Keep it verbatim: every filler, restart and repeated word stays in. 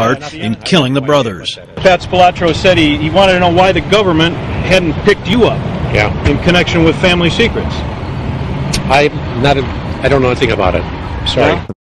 part in killing the brothers. Pat Spilatro said he, he wanted to know why the government hadn't picked you up Yeah. in connection with family secrets. I'm not, a, I don't know anything about it. Sorry. Yeah.